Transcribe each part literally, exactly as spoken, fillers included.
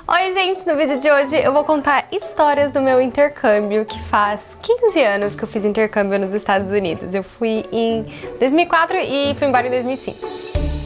Oi gente, no vídeo de hoje eu vou contar histórias do meu intercâmbio, que faz quinze anos que eu fiz intercâmbio nos Estados Unidos. Eu fui em dois mil e quatro e fui embora em dois mil e cinco.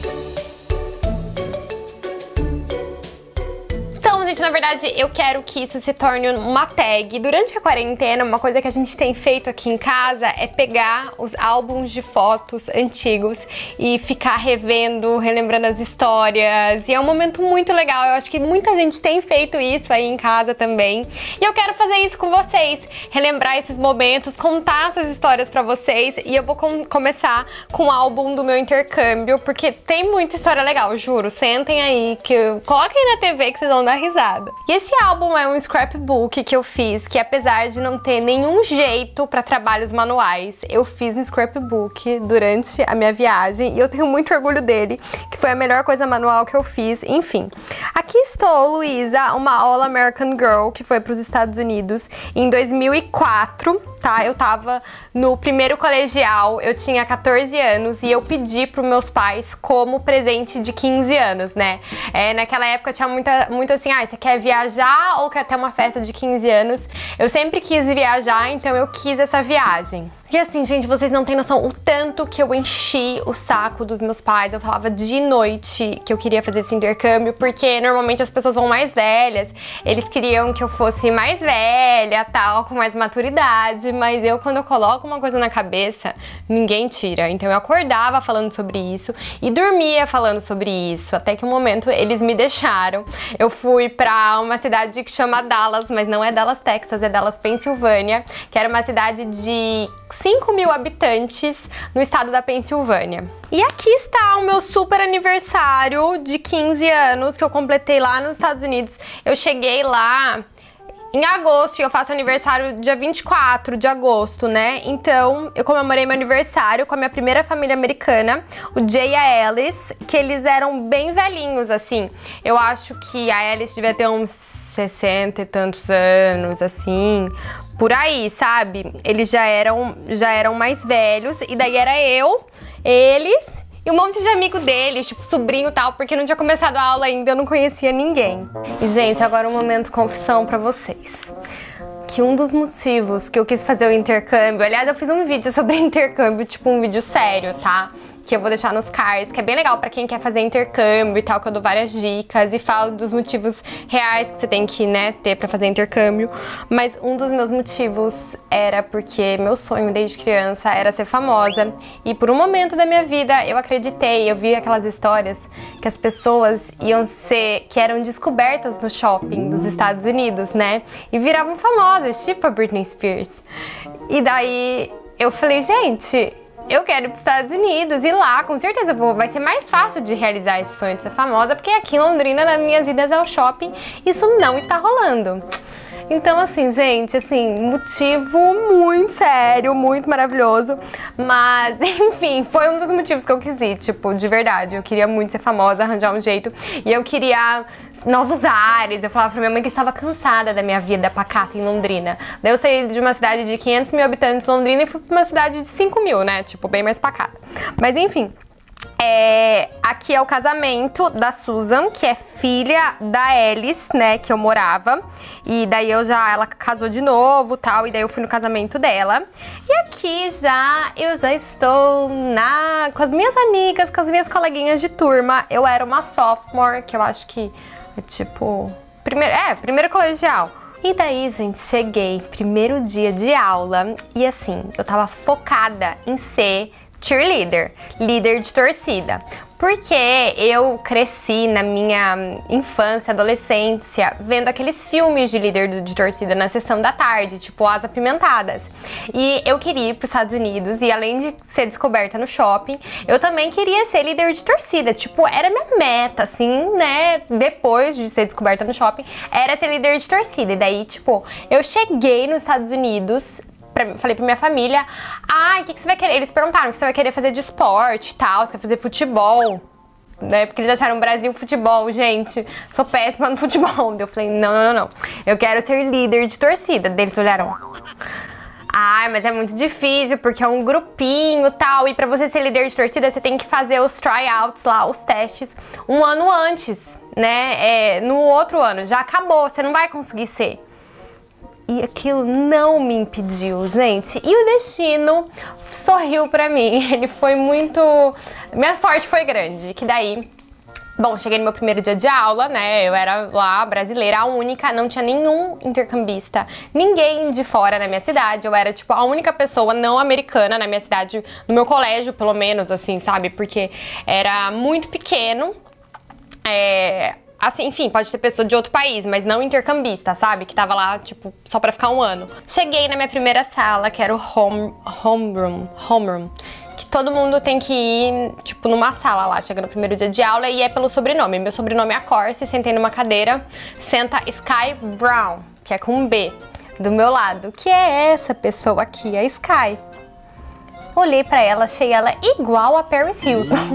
Então, gente, na verdade, eu quero que isso se torne uma tag. Durante a quarentena, uma coisa que a gente tem feito aqui em casa é pegar os álbuns de fotos antigos e ficar revendo, relembrando as histórias. E é um momento muito legal. Eu acho que muita gente tem feito isso aí em casa também. E eu quero fazer isso com vocês, relembrar esses momentos, contar essas histórias pra vocês. E eu vou com começar com o álbum do meu intercâmbio, porque tem muita história legal, juro. Sentem aí, que eu... coloquem na T V que vocês vão dar risada. E esse álbum é um scrapbook que eu fiz, que apesar de não ter nenhum jeito para trabalhos manuais, eu fiz um scrapbook durante a minha viagem e eu tenho muito orgulho dele, que foi a melhor coisa manual que eu fiz. Enfim, aqui estou, Luísa, uma All American Girl que foi para os Estados Unidos em dois mil e quatro, tá? Eu tava no primeiro colegial, eu tinha quatorze anos e eu pedi pros meus pais como presente de quinze anos, né? É, naquela época tinha muita, muito assim, ah, você quer viajar ou quer ter uma festa de quinze anos? Eu sempre quis viajar, então eu quis essa viagem. E assim, gente, vocês não têm noção o tanto que eu enchi o saco dos meus pais. Eu falava de noite que eu queria fazer esse intercâmbio, porque normalmente as pessoas vão mais velhas. Eles queriam que eu fosse mais velha, tal, com mais maturidade. Mas eu, quando eu coloco uma coisa na cabeça, ninguém tira. Então eu acordava falando sobre isso e dormia falando sobre isso. Até que um momento eles me deixaram. Eu fui pra uma cidade que chama Dallas, mas não é Dallas, Texas, é Dallas, Pensilvânia, que era uma cidade de cinco mil habitantes no estado da Pensilvânia. E aqui está o meu super aniversário de quinze anos que eu completei lá nos Estados Unidos. Eu cheguei lá em agosto e eu faço aniversário dia vinte e quatro de agosto, né? Então, eu comemorei meu aniversário com a minha primeira família americana, o Jay e a Alice, que eles eram bem velhinhos, assim. Eu acho que a Alice devia ter uns sessenta e tantos anos, assim, por aí, sabe? Eles já eram, já eram mais velhos, e daí era eu, eles e um monte de amigo deles, tipo sobrinho e tal, porque não tinha começado a aula ainda, eu não conhecia ninguém. E, gente, agora um momento confissão pra vocês. Que um dos motivos que eu quis fazer o intercâmbio, aliás, eu fiz um vídeo sobre intercâmbio, tipo um vídeo sério, tá? Que eu vou deixar nos cards, que é bem legal pra quem quer fazer intercâmbio e tal, que eu dou várias dicas e falo dos motivos reais que você tem que, né, ter pra fazer intercâmbio. Mas um dos meus motivos era porque meu sonho desde criança era ser famosa. E por um momento da minha vida eu acreditei, eu vi aquelas histórias que as pessoas iam ser, que eram descobertas no shopping dos Estados Unidos, né? E viravam famosas, tipo a Britney Spears. E daí eu falei, gente, eu quero ir para os Estados Unidos e lá, com certeza, vou, vai ser mais fácil de realizar esse sonho de ser famosa, porque aqui em Londrina, nas minhas idas ao shopping, isso não está rolando. Então, assim, gente, assim, motivo muito sério, muito maravilhoso, mas, enfim, foi um dos motivos que eu quis ir, tipo, de verdade, eu queria muito ser famosa, arranjar um jeito, e eu queria novos ares. Eu falava pra minha mãe que eu estava cansada da minha vida pacata em Londrina. Daí eu saí de uma cidade de quinhentos mil habitantes, Londrina, e fui pra uma cidade de cinco mil, né, tipo, bem mais pacata. Mas, enfim, É, aqui é o casamento da Susan, que é filha da Alice, né, que eu morava. E daí eu já, ela casou de novo, tal, e daí eu fui no casamento dela. E aqui já, eu já estou na, com as minhas amigas, com as minhas coleguinhas de turma. Eu era uma sophomore, que eu acho que é tipo, primeiro, é, primeiro colegial. E daí, gente, cheguei, primeiro dia de aula, e assim, eu tava focada em ser cheerleader, líder de torcida. Porque eu cresci na minha infância, adolescência, vendo aqueles filmes de líder de torcida na sessão da tarde, tipo As Apimentadas. E eu queria ir para os Estados Unidos e, além de ser descoberta no shopping, eu também queria ser líder de torcida. Tipo, era minha meta, assim, né? Depois de ser descoberta no shopping, era ser líder de torcida. E daí, tipo, eu cheguei nos Estados Unidos, Pra, falei pra minha família, ah, o que, que você vai querer? Eles perguntaram o que você vai querer fazer de esporte e tal, você quer fazer futebol, né? Porque eles acharam Brasil futebol, gente, sou péssima no futebol. Eu falei, não, não, não, não, eu quero ser líder de torcida. Eles olharam, Ai, mas é muito difícil, porque é um grupinho e tal, e pra você ser líder de torcida, você tem que fazer os tryouts lá, os testes, um ano antes, né? É, no outro ano, já acabou, você não vai conseguir ser. E aquilo não me impediu, gente. E o destino sorriu pra mim, ele foi muito... Minha sorte foi grande, que daí... Bom, cheguei no meu primeiro dia de aula, né, eu era lá brasileira, a única, não tinha nenhum intercambista, ninguém de fora na minha cidade, eu era, tipo, a única pessoa não americana na minha cidade, no meu colégio, pelo menos, assim, sabe, porque era muito pequeno, é... Assim, enfim, pode ter pessoa de outro país, mas não intercambista, sabe? Que tava lá, tipo, só pra ficar um ano. Cheguei na minha primeira sala, que era o home, homeroom, homeroom. Que todo mundo tem que ir, tipo, numa sala lá, chega no primeiro dia de aula e é pelo sobrenome. Meu sobrenome é Corsi, sentei numa cadeira, senta Sky Brown, que é com um B, do meu lado. Que é essa pessoa aqui, a Sky. Olhei pra ela, achei ela igual a Paris Hilton.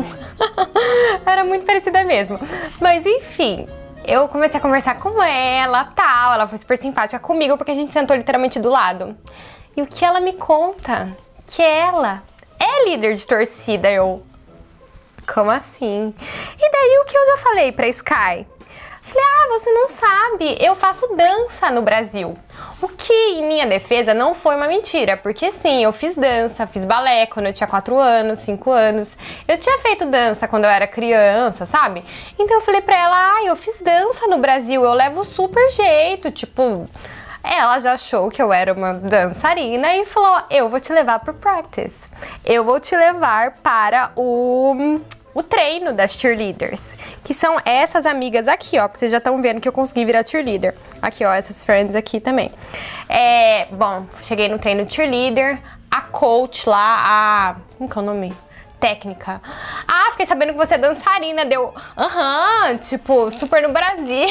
Era muito parecida mesmo. Mas enfim, eu comecei a conversar com ela, tal. Ela foi super simpática comigo, porque a gente sentou literalmente do lado. E o que ela me conta? Que ela é líder de torcida. Eu... Como assim? E daí o que eu já falei pra Sky? Falei, ah, você não sabe, eu faço dança no Brasil. O que, em minha defesa, não foi uma mentira, porque sim, eu fiz dança, fiz balé quando eu tinha quatro anos, cinco anos. Eu tinha feito dança quando eu era criança, sabe? Então eu falei pra ela, ah, eu fiz dança no Brasil, eu levo super jeito, tipo... Ela já achou que eu era uma dançarina e falou, eu vou te levar pro practice. Eu vou te levar para o... o treino das cheerleaders, que são essas amigas aqui, ó, que vocês já estão vendo que eu consegui virar cheerleader. Aqui, ó, essas friends aqui também. É, bom, cheguei no treino de cheerleader, a coach lá, a... como que é o nome? Técnica. Ah, fiquei sabendo que você é dançarina, deu... Aham, uhum, tipo, super no Brasil.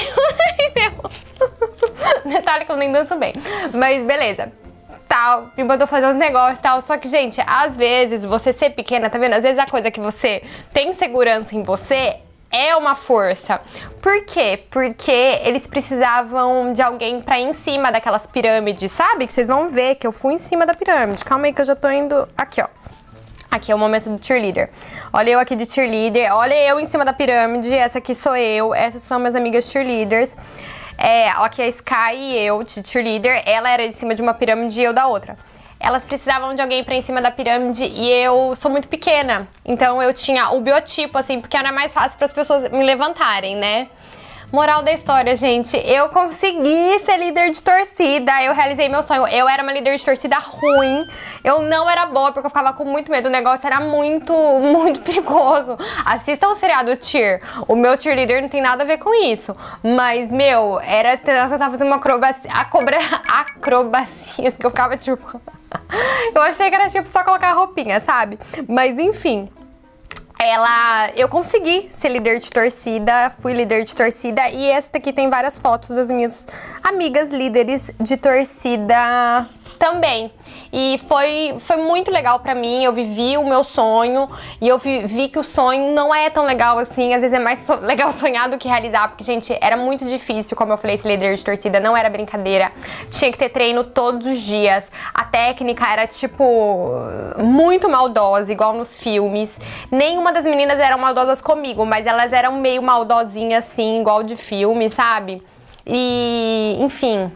Detalhe que eu nem danço bem, mas beleza. Tal, me mandou fazer uns negócios e tal, só que, gente, às vezes você ser pequena, tá vendo? Às vezes a coisa que você tem segurança em você é uma força. Por quê? Porque eles precisavam de alguém pra ir em cima daquelas pirâmides, sabe? Que vocês vão ver que eu fui em cima da pirâmide. Calma aí que eu já tô indo... Aqui, ó. Aqui é o momento do cheerleader. Olha eu aqui de cheerleader, olha eu em cima da pirâmide, essa aqui sou eu, essas são minhas amigas cheerleaders. É, aqui a Sky e eu, de cheerleader, ela era de cima de uma pirâmide e eu da outra. Elas precisavam de alguém pra ir em cima da pirâmide e eu sou muito pequena. Então eu tinha o biotipo, assim, porque era mais fácil para as pessoas me levantarem, né? Moral da história, gente, eu consegui ser líder de torcida, eu realizei meu sonho. Eu era uma líder de torcida ruim, eu não era boa porque eu ficava com muito medo, o negócio era muito, muito perigoso. Assistam o seriado Cheer, o meu cheerleader não tem nada a ver com isso. Mas, meu, era, eu tava fazendo uma acrobacia, acobra, acrobacias que eu ficava tipo... Eu achei que era tipo só colocar a roupinha, sabe? Mas, enfim... Ela, eu consegui ser líder de torcida, fui líder de torcida e essa aqui tem várias fotos das minhas amigas líderes de torcida também. E foi, foi muito legal pra mim, eu vivi o meu sonho e eu vi, vi que o sonho não é tão legal assim, às vezes é mais so, legal sonhar do que realizar, porque, gente, era muito difícil, como eu falei, ser líder de torcida, não era brincadeira, tinha que ter treino todos os dias, a técnica era, tipo, muito maldosa, igual nos filmes, nenhuma das meninas eram maldosas comigo, mas elas eram meio maldosinhas, assim, igual de filme, sabe? E, enfim...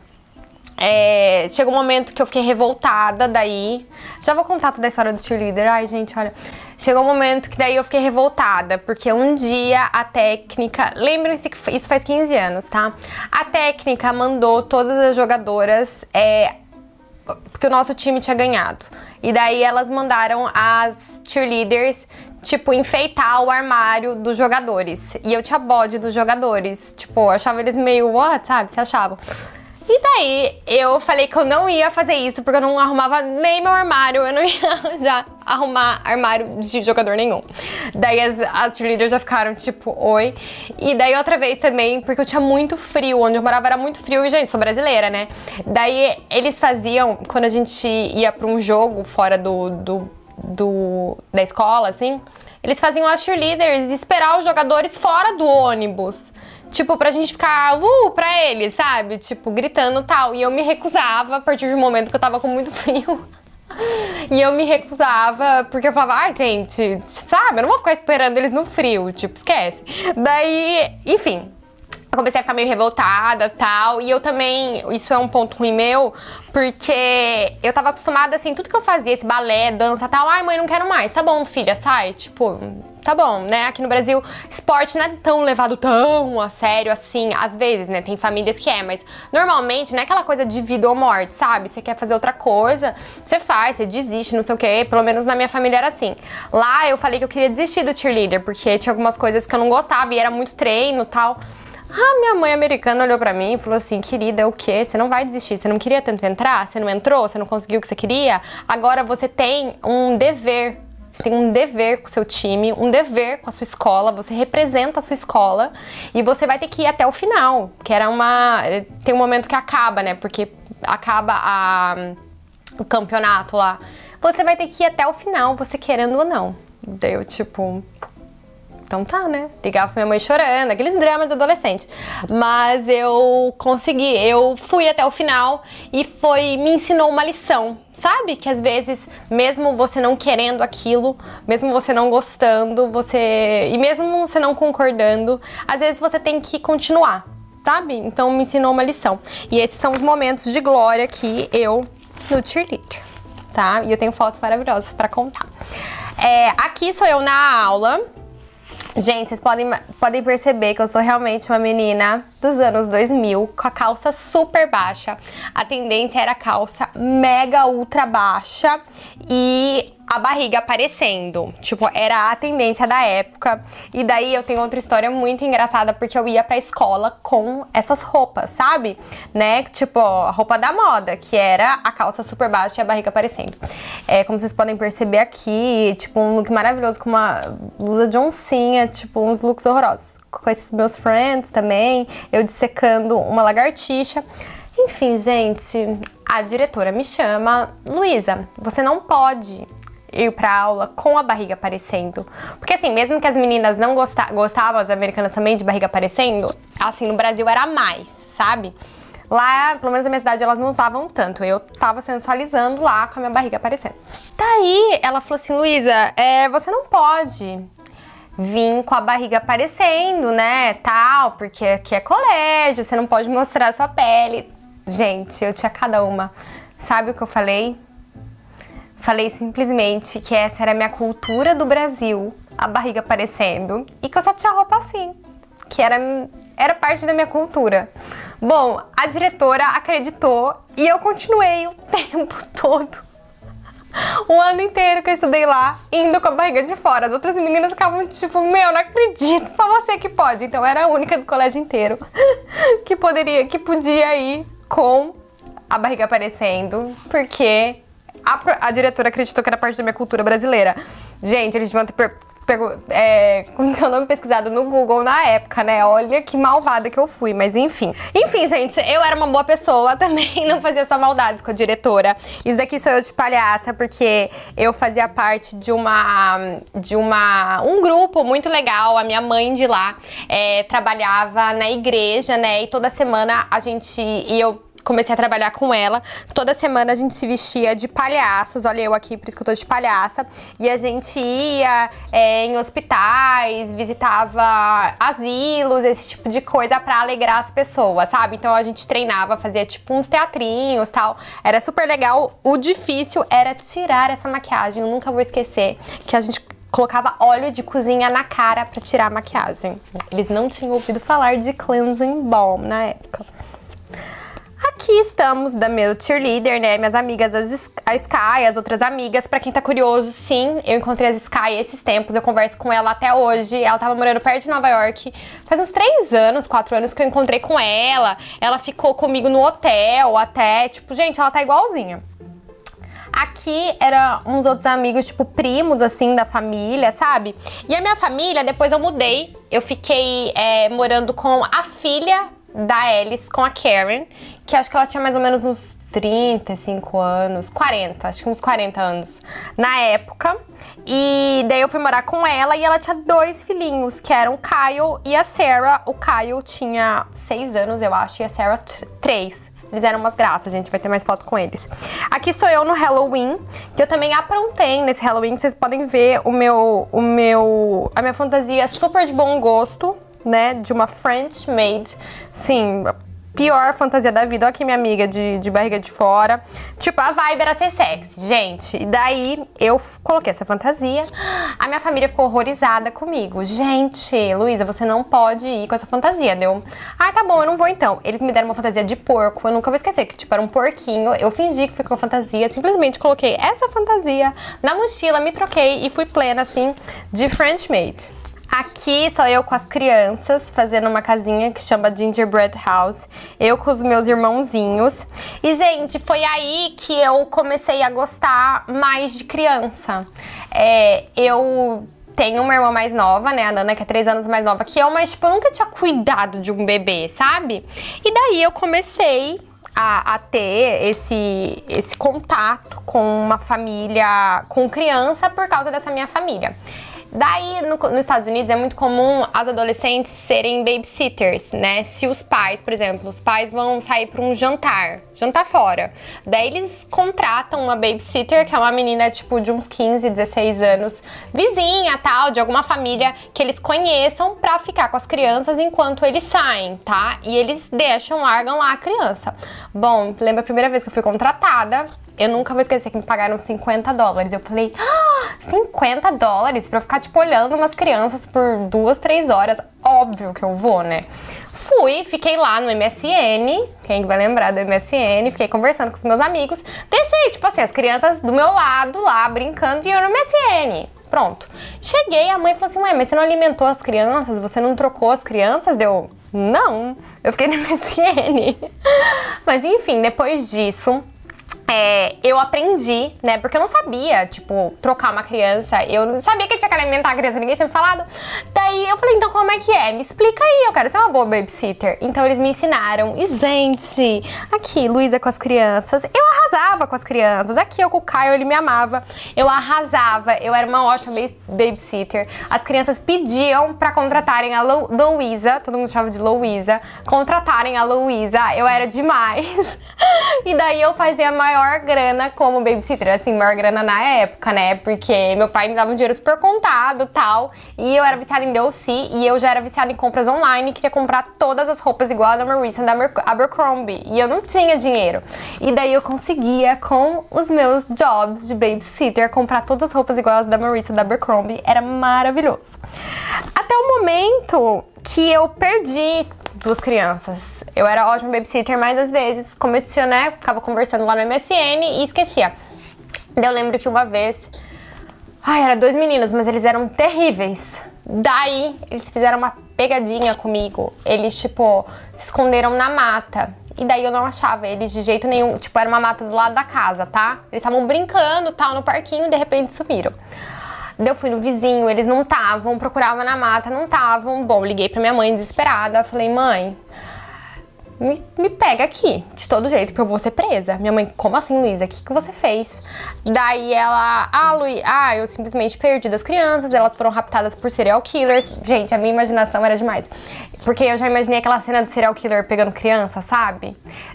É, chegou um momento que eu fiquei revoltada daí. Já vou contar toda a história do cheerleader. Ai, gente, olha. Chegou um momento que daí eu fiquei revoltada, porque um dia a técnica... Lembrem-se que isso faz quinze anos, tá? A técnica mandou todas as jogadoras... É, porque o nosso time tinha ganhado. E daí elas mandaram as cheerleaders, tipo, enfeitar o armário dos jogadores. E eu tinha bode dos jogadores. Tipo, eu achava eles meio... What? Sabe? Você achava? E daí, eu falei que eu não ia fazer isso, porque eu não arrumava nem meu armário, eu não ia já arrumar armário de jogador nenhum. Daí as, as cheerleaders já ficaram tipo, oi. E daí outra vez também, porque eu tinha muito frio, onde eu morava era muito frio, e gente, sou brasileira, né? Daí eles faziam, quando a gente ia pra um jogo fora do, do, do da escola, assim, eles faziam as cheerleaders esperar os jogadores fora do ônibus. tipo, pra gente ficar, uh, pra eles, sabe? Tipo, gritando e tal. E eu me recusava a partir do momento que eu tava com muito frio. E eu me recusava, porque eu falava, ai, gente, sabe? Eu não vou ficar esperando eles no frio, tipo, esquece. Daí, enfim, eu comecei a ficar meio revoltada e tal. E eu também, isso é um ponto ruim meu, porque eu tava acostumada, assim, tudo que eu fazia, esse balé, dança e tal, ai, mãe, não quero mais. Tá bom, filha, sai, tipo, tá bom, né? Aqui no Brasil, esporte não é tão levado tão a sério assim, às vezes, né? Tem famílias que é, mas normalmente não é aquela coisa de vida ou morte, sabe? Você quer fazer outra coisa, você faz, você desiste, não sei o quê. Pelo menos na minha família era assim. Lá eu falei que eu queria desistir do cheerleader, porque tinha algumas coisas que eu não gostava e era muito treino e tal. Ah, minha mãe americana olhou pra mim e falou assim, querida, o quê? Você não vai desistir, você não queria tanto entrar? Você não entrou? Você não conseguiu o que você queria? Agora você tem um dever. Você tem um dever com o seu time, um dever com a sua escola, você representa a sua escola e você vai ter que ir até o final, que era uma... Tem um momento que acaba, né? Porque acaba a... o campeonato lá. Você vai ter que ir até o final, você querendo ou não. Daí eu, tipo... Então tá, né? Ligava pra minha mãe chorando, aqueles dramas de adolescente. Mas eu consegui, eu fui até o final e foi, me ensinou uma lição, sabe? Que às vezes, mesmo você não querendo aquilo, mesmo você não gostando, você... E mesmo você não concordando, às vezes você tem que continuar, sabe? Então me ensinou uma lição. E esses são os momentos de glória que eu, no cheerleader, tá? E eu tenho fotos maravilhosas pra contar. É, aqui sou eu na aula. Gente, vocês podem, podem perceber que eu sou realmente uma menina dos anos dois mil, com a calça super baixa. A tendência era calça mega ultra baixa e a barriga aparecendo. Tipo, era a tendência da época. E daí eu tenho outra história muito engraçada, porque eu ia pra escola com essas roupas, sabe? Né? Tipo, a roupa da moda, que era a calça super baixa e a barriga aparecendo. É, como vocês podem perceber aqui, tipo, um look maravilhoso com uma blusa de oncinha, tipo, uns looks horrorosos. Com esses meus friends também, eu dissecando uma lagartixa. Enfim, gente, a diretora me chama, Luísa, você não pode ir pra aula com a barriga aparecendo. Porque assim, mesmo que as meninas não gosta gostavam, as americanas também, de barriga aparecendo, assim, no Brasil era mais, sabe? Lá, pelo menos na minha cidade, elas não usavam tanto. Eu tava sensualizando lá com a minha barriga aparecendo. Daí, ela falou assim, Luísa, é, você não pode vir com a barriga aparecendo, né, tal, porque aqui é colégio, você não pode mostrar a sua pele. Gente, eu tinha cada uma. Sabe o que eu falei? Falei simplesmente que essa era a minha cultura do Brasil, a barriga aparecendo, e que eu só tinha roupa assim, que era, era parte da minha cultura. Bom, a diretora acreditou e eu continuei o tempo todo, o ano inteiro que eu estudei lá, indo com a barriga de fora. As outras meninas ficavam tipo, meu, não acredito, só você que pode. Então eu era a única do colégio inteiro que poderia, que podia ir com a barriga aparecendo, porque a, a diretora acreditou que era parte da minha cultura brasileira. Gente, eles deviam ter per, pego, é, como que é o nome pesquisado no Google na época, né? Olha que malvada que eu fui, mas enfim. Enfim, gente, eu era uma boa pessoa também, não fazia só maldades com a diretora. Isso daqui sou eu de palhaça, porque eu fazia parte de uma, de uma, um grupo muito legal. A minha mãe de lá é, trabalhava na igreja, né? E toda semana a gente, e eu comecei a trabalhar com ela. Toda semana a gente se vestia de palhaços. Olha eu aqui, por isso que eu tô de palhaça. E a gente ia é, em hospitais, visitava asilos, esse tipo de coisa pra alegrar as pessoas, sabe? Então a gente treinava, fazia tipo uns teatrinhos e tal. Era super legal. O difícil era tirar essa maquiagem. Eu nunca vou esquecer que a gente colocava óleo de cozinha na cara pra tirar a maquiagem. Eles não tinham ouvido falar de cleansing balm na época. Aqui estamos da meu cheerleader, né? Minhas amigas, as, a Sky, as outras amigas. Pra quem tá curioso, sim, eu encontrei as Sky esses tempos. Eu converso com ela até hoje. Ela tava morando perto de Nova York. Faz uns três anos, quatro anos que eu encontrei com ela. Ela ficou comigo no hotel até. Tipo, gente, ela tá igualzinha. Aqui eram uns outros amigos, tipo, primos, assim, da família, sabe? E a minha família, depois eu mudei. Eu fiquei é, morando com a filha da Alice, com a Karen, que acho que ela tinha mais ou menos uns trinta e cinco anos, quarenta, acho que uns quarenta anos na época. E daí eu fui morar com ela e ela tinha dois filhinhos, que eram o Kyle e a Sarah. O Kyle tinha seis anos, eu acho, e a Sarah três. Eles eram umas graças, gente, vai ter mais foto com eles. Aqui sou eu no Halloween, que eu também aprontei nesse Halloween. Vocês podem ver o meu, o meu, a minha fantasia super de bom gosto, né, de uma French maid. Sim, pior fantasia da vida. Olha aqui minha amiga de, de barriga de fora. Tipo, a vibe era ser sexy, gente. E daí eu coloquei essa fantasia. A minha família ficou horrorizada comigo. Gente, Luísa, você não pode ir com essa fantasia. Deu, ah, tá bom, eu não vou então. Eles me deram uma fantasia de porco. Eu nunca vou esquecer, que tipo, era um porquinho. Eu fingi que fui com a fantasia. Simplesmente coloquei essa fantasia na mochila, me troquei e fui plena, assim, de French maid. Aqui sou eu com as crianças, fazendo uma casinha que chama Gingerbread House. Eu com os meus irmãozinhos. E, gente, foi aí que eu comecei a gostar mais de criança. É, eu tenho uma irmã mais nova, né, a Nana, que é três anos mais nova que eu, mas, tipo, eu nunca tinha cuidado de um bebê, sabe? E daí eu comecei a, a ter esse, esse contato com uma família, com criança, por causa dessa minha família. Daí, no, nos Estados Unidos, é muito comum as adolescentes serem babysitters, né? Se os pais, por exemplo, os pais vão sair para um jantar, jantar fora. Daí eles contratam uma babysitter, que é uma menina, tipo, de uns quinze, dezesseis anos, vizinha, tal, de alguma família que eles conheçam, pra ficar com as crianças enquanto eles saem, tá? E eles deixam, largam lá a criança. Bom, lembra a primeira vez que eu fui contratada? Eu nunca vou esquecer que me pagaram cinquenta dólares. Eu falei, ah, cinquenta dólares pra eu ficar, tipo, olhando umas crianças por duas, três horas. Óbvio que eu vou, né? Fui, fiquei lá no M S N, quem vai lembrar do M S N, fiquei conversando com os meus amigos. Deixei, tipo assim, as crianças do meu lado lá, brincando, e eu no M S N. Pronto. Cheguei, a mãe falou assim, ué, mas você não alimentou as crianças? Você não trocou as crianças? Deu, não. Eu fiquei no M S N. Mas enfim, depois disso... É, eu aprendi, né, porque eu não sabia, tipo, trocar uma criança, eu não sabia que tinha que alimentar a criança, ninguém tinha me falado. Daí eu falei, então como é que é? Me explica aí, eu quero ser uma boa babysitter. Então eles me ensinaram, e gente, aqui, Luísa com as crianças, eu arrasava com as crianças, aqui eu com o Caio, ele me amava, eu arrasava, eu era uma ótima babysitter. As crianças pediam pra contratarem a Lu Luísa, todo mundo chamava de Luísa, contratarem a Luísa, eu era demais. E daí eu fazia a maior grana como babysitter, assim, maior grana na época, né, porque meu pai me dava um dinheiro super contado e tal, e eu era viciada em D O C, e eu já era viciada em compras online, e queria comprar todas as roupas igual a da Marissa, da Abercrombie, e eu não tinha dinheiro, e daí eu conseguia, com os meus jobs de babysitter, comprar todas as roupas igual as da Marissa, da Abercrombie, era maravilhoso. Até o momento que eu perdi duas crianças. Eu era ótima babysitter, mas às vezes, como eu tinha, né, ficava conversando lá no M S N e esquecia. Daí eu lembro que uma vez, ai, era dois meninos, mas eles eram terríveis. Daí, eles fizeram uma pegadinha comigo. Eles, tipo, se esconderam na mata. E daí eu não achava eles de jeito nenhum. Tipo, era uma mata do lado da casa, tá? Eles estavam brincando, tal, no parquinho e de repente sumiram. Daí eu fui no vizinho, eles não estavam, procurava na mata, não estavam. Bom, liguei pra minha mãe desesperada, falei, mãe, me, me pega aqui, de todo jeito, que eu vou ser presa. Minha mãe, como assim, Luísa? O que, que você fez? Daí ela, ah, Luí, ah, eu simplesmente perdi das crianças, elas foram raptadas por serial killers. Gente, a minha imaginação era demais. Porque eu já imaginei aquela cena do serial killer pegando criança, sabe?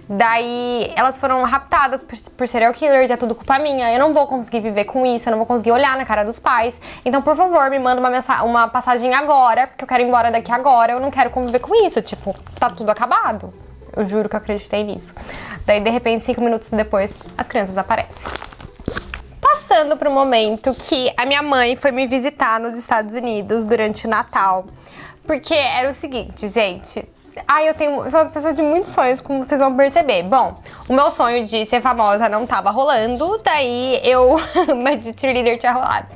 Daí elas foram raptadas por, por serial killers, é tudo culpa minha. Eu não vou conseguir viver com isso, eu não vou conseguir olhar na cara dos pais. Então, por favor, me manda uma, uma passagem agora, porque eu quero ir embora daqui agora. Eu não quero conviver com isso, tipo, tá tudo acabado. Eu juro que eu acreditei nisso. Daí, de repente, cinco minutos depois, as crianças aparecem. Passando pro momento que a minha mãe foi me visitar nos Estados Unidos durante o Natal. Porque era o seguinte, gente... Ai, eu tenho, sou uma pessoa de muitos sonhos, como vocês vão perceber. Bom, o meu sonho de ser famosa não tava rolando, daí eu... Mas de cheerleader tinha rolado.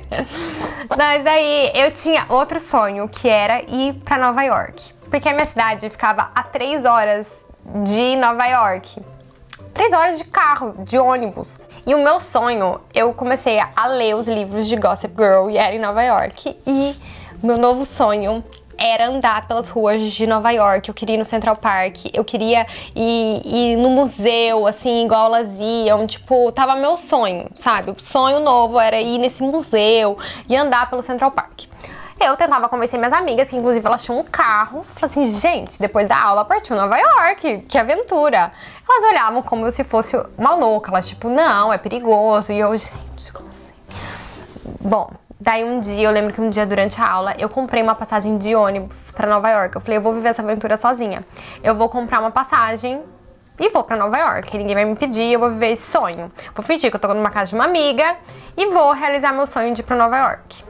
Mas daí eu tinha outro sonho, que era ir pra Nova York. Porque a minha cidade ficava a três horas de Nova York. Três horas de carro, de ônibus. E o meu sonho, eu comecei a ler os livros de Gossip Girl e era em Nova York. E meu novo sonho era andar pelas ruas de Nova York, eu queria ir no Central Park, eu queria ir, ir no museu, assim, igual elas iam, tipo, tava meu sonho, sabe? O sonho novo era ir nesse museu e andar pelo Central Park. Eu tentava convencer minhas amigas, que inclusive elas tinham um carro. Falei assim, gente, depois da aula partiu Nova York, que aventura. Elas olhavam como se fosse uma louca, elas tipo, não, é perigoso. E eu, gente, como assim? Bom, daí um dia, eu lembro que um dia durante a aula, eu comprei uma passagem de ônibus pra Nova York. Eu falei, eu vou viver essa aventura sozinha. Eu vou comprar uma passagem e vou pra Nova York. Ninguém vai me impedir, eu vou viver esse sonho. Vou fingir que eu tô numa casa de uma amiga e vou realizar meu sonho de ir pra Nova York.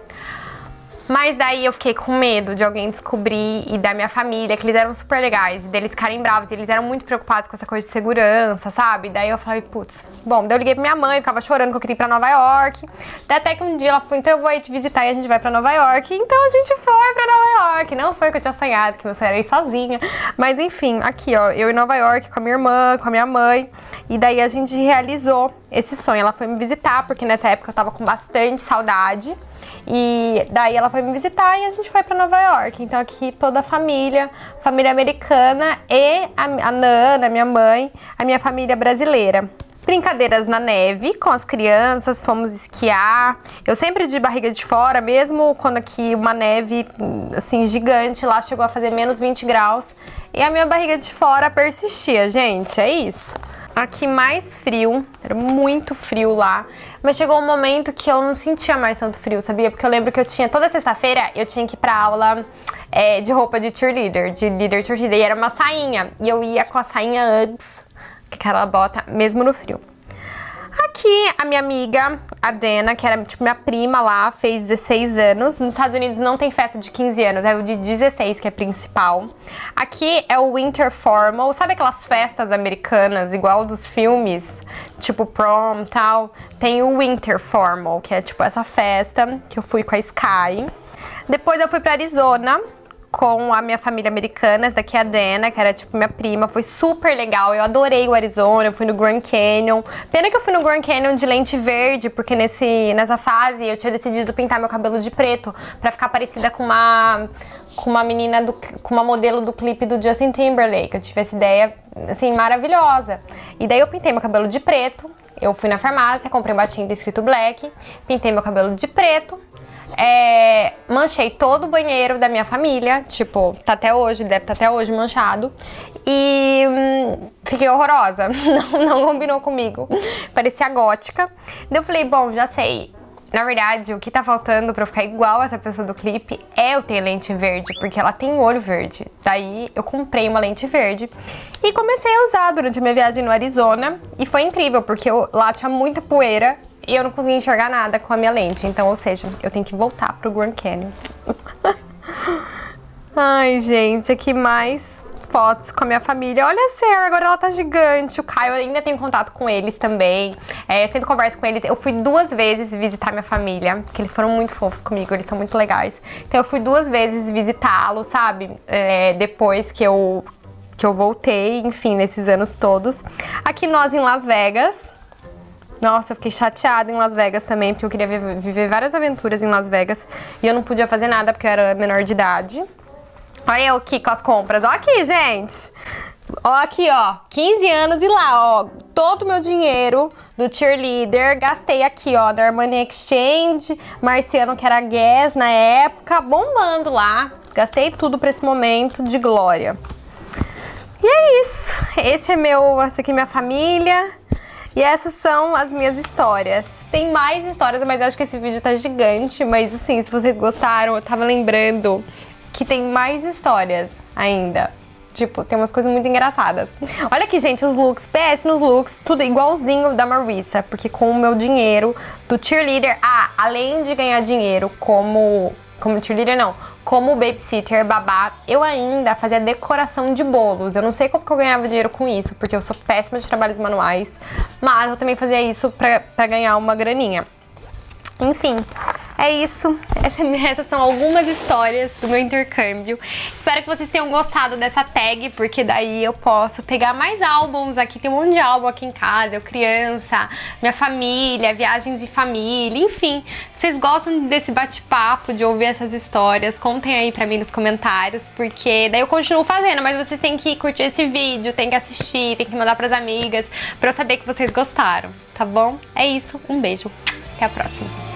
Mas daí eu fiquei com medo de alguém descobrir e da minha família, que eles eram super legais, e deles ficarem bravos, e eles eram muito preocupados com essa coisa de segurança, sabe? Daí eu falei, putz, bom, daí eu liguei pra minha mãe, ficava chorando que eu queria ir pra Nova York. Daí até que um dia ela falou, então eu vou aí te visitar e a gente vai pra Nova York. Então a gente foi pra Nova York. Não foi o que eu tinha sonhado, que meu sonho era ir sozinha. Mas enfim, aqui ó, eu em Nova York com a minha irmã, com a minha mãe. E daí a gente realizou esse sonho. Ela foi me visitar, porque nessa época eu tava com bastante saudade. E daí ela foi me visitar e a gente foi pra Nova York. Então aqui toda a família, família americana e a, a Nana, minha mãe, a minha família brasileira. Brincadeiras na neve com as crianças, fomos esquiar. Eu sempre de barriga de fora, mesmo quando aqui uma neve assim gigante lá chegou a fazer menos vinte graus. E a minha barriga de fora persistia, gente, é isso. Aqui mais frio, era muito frio lá, mas chegou um momento que eu não sentia mais tanto frio, sabia? Porque eu lembro que eu tinha, toda sexta-feira, eu tinha que ir pra aula é, de roupa de cheerleader, de líder cheerleader, e era uma sainha, e eu ia com a sainha Uggs, que aquela bota, mesmo no frio. Aqui, a minha amiga, a Dana, que era tipo minha prima lá, fez dezesseis anos. Nos Estados Unidos não tem festa de quinze anos, é o de dezesseis que é principal. Aqui é o Winter Formal, sabe aquelas festas americanas, igual dos filmes? Tipo prom e tal. Tem o Winter Formal, que é tipo essa festa que eu fui com a Sky. Depois eu fui pra Arizona com a minha família americana, essa daqui é a Dana, que era tipo minha prima, foi super legal, eu adorei o Arizona, eu fui no Grand Canyon. Pena que eu fui no Grand Canyon de lente verde, porque nesse, nessa fase eu tinha decidido pintar meu cabelo de preto, pra ficar parecida com uma, com uma menina, do, com uma modelo do clipe do Justin Timberlake. Eu tive essa ideia, assim, maravilhosa. E daí eu pintei meu cabelo de preto, eu fui na farmácia, comprei uma tinta escrito black, pintei meu cabelo de preto. É, manchei todo o banheiro da minha família, tipo, tá até hoje, deve estar tá até hoje manchado. E hum, fiquei horrorosa, não, não combinou comigo, parecia gótica. Daí eu falei, bom, já sei. Na verdade, o que tá faltando pra eu ficar igual essa pessoa do clipe é eu ter lente verde, porque ela tem o olho verde. Daí eu comprei uma lente verde e comecei a usar durante a minha viagem no Arizona. E foi incrível, porque eu, lá tinha muita poeira e eu não conseguia enxergar nada com a minha lente. Então, ou seja, eu tenho que voltar pro Grand Canyon. Ai, gente, aqui mais fotos com a minha família. Olha a Sarah, agora ela tá gigante. O Caio, eu ainda tenho contato com eles também. É, sempre converso com eles. Eu fui duas vezes visitar minha família, porque eles foram muito fofos comigo, eles são muito legais. Então eu fui duas vezes visitá-los, sabe? É, depois que eu, que eu voltei, enfim, nesses anos todos. Aqui nós em Las Vegas. Nossa, eu fiquei chateada em Las Vegas também, porque eu queria viver, viver várias aventuras em Las Vegas. E eu não podia fazer nada, porque eu era menor de idade. Olha eu aqui com as compras. Ó aqui, gente. Ó aqui, ó. quinze anos e lá, ó. Todo o meu dinheiro do cheerleader gastei aqui, ó. Da Armani Exchange, Marciano, que era Guess na época, bombando lá. Gastei tudo pra esse momento de glória. E é isso. Esse é meu, essa aqui é minha família. E essas são as minhas histórias. Tem mais histórias, mas eu acho que esse vídeo tá gigante. Mas assim, se vocês gostaram, eu tava lembrando que tem mais histórias ainda. Tipo, tem umas coisas muito engraçadas. Olha aqui, gente, os looks. P S nos looks, tudo igualzinho da Marissa. Porque com o meu dinheiro do cheerleader... Ah, além de ganhar dinheiro como... Como cheerleader, não. Como babysitter, babá, eu ainda fazia decoração de bolos. Eu não sei como que eu ganhava dinheiro com isso, porque eu sou péssima de trabalhos manuais. Mas eu também fazia isso pra, pra ganhar uma graninha. Enfim, é isso. Essa, essas são algumas histórias do meu intercâmbio. Espero que vocês tenham gostado dessa tag, porque daí eu posso pegar mais álbuns. Aqui tem um monte de álbum aqui em casa, eu criança, minha família, viagens de família, enfim. Se vocês gostam desse bate-papo, de ouvir essas histórias, contem aí pra mim nos comentários, porque daí eu continuo fazendo, mas vocês têm que curtir esse vídeo, tem que assistir, tem que mandar pras amigas, pra eu saber que vocês gostaram, tá bom? É isso, um beijo, até a próxima.